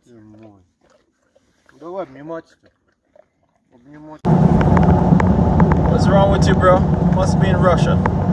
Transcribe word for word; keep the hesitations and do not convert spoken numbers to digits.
Мой. Ну, давай обнимать-то. Обнимать. What's wrong with you, bro? Must be in Russia.